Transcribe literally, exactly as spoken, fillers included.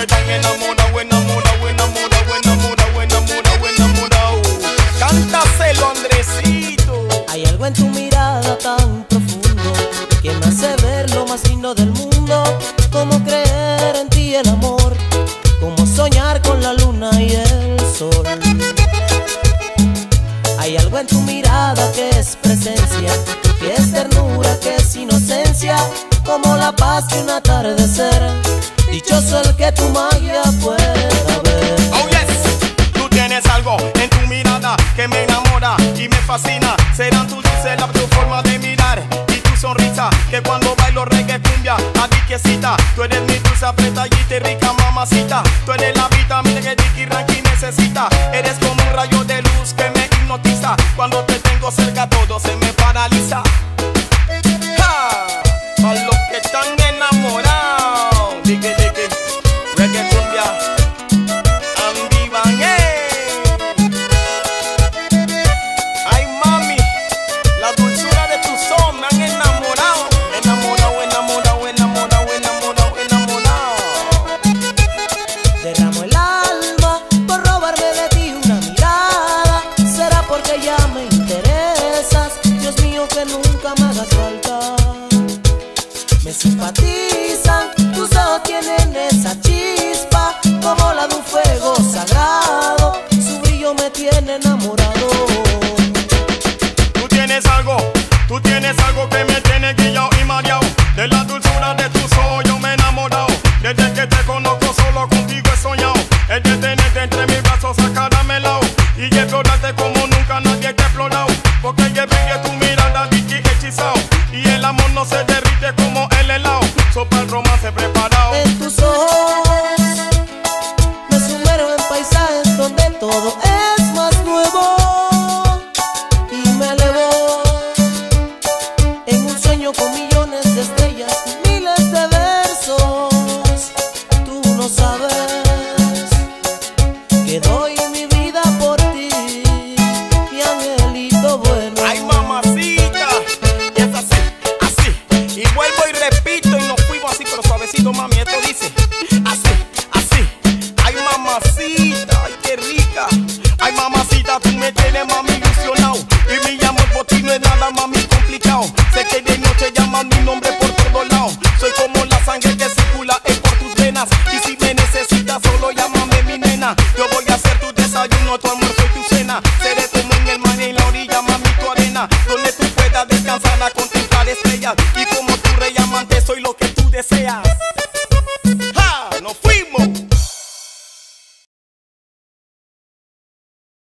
que tan enamorado, enamorado, enamorado, enamorado, enamorado, enamorado. Cántaselo, Andresito. Hay algo en tu mirada tan profundo que me hace ver lo más lindo del mundo. Como creer en ti el amor, como soñar con la luna y el sol. Hay algo en tu mirada que es presencia, que es ternura, que es inocencia, como la paz de un atardecer. Dichoso el que tu magia pueda ver. Oh yes, tú tienes algo en tu mirada que me enamora y me fascina. Serán tus dulces la tu forma de mirar y tu sonrisa, que cuando bailo reggae cumbia adiquiesita. Tú eres mi dulce apretallita y rica mamacita. Tú eres la vitamina que Ricky Ranky necesita. Eres como un rayo de luz que me hipnotiza. Cuando te tengo cerca todo se me paraliza. ¡Ja! A los que están enamorados, dique, dique, reggae cumbia, Andy Van, eh. Ay mami, la dulzura de tu son me han enamorado. Enamorado, enamorado, enamorado, enamorado, enamorado. Derramo el alma por robarme de ti una mirada. Será porque ya me interesas. Dios mío, que nunca me hagas falta. Me simpatizan, tus ojos tienen esa chispa, como la de un fuego sagrado. Su brillo me tiene enamorado. Tú tienes algo, tú tienes algo que me tiene guillado y mareado. De la dulzura de tus ojos yo me he enamorado. Desde que te conozco solo contigo he soñado. El de tenerte entre mis brazos acaramelado y explorarte como nunca nadie te ha explorado. Porque el que brille tu mirada Vicky hechizado y el amor no se derrite como el helado. Sopa el romance preparado. En tus ojos me sumerjo en paisajes donde todo es más nuevo y me elevo en un sueño con millones de estrellas y miles de versos. Tú no sabes que doy mi vida por ti, mi angelito bueno. Ay mamacita, y es así, así, y vuelvo y repito y nos fuimos así pero suavecito mami, esto dice así, así. Ay mamacita, ay qué rica. Ay mamacita, tú me tienes mami ilusionado y mi amor por ti no es nada mami complicado. Sé que de noche llaman mi nombre por todos lados. Soy como la sangre que circula es por tus venas y si me necesitas solo llámame mi nena. Yo voy a hacer tu desayuno, tu almuerzo y tu cena. Seré como en el mar y en la orilla mami tu arena, donde tú puedas descansar la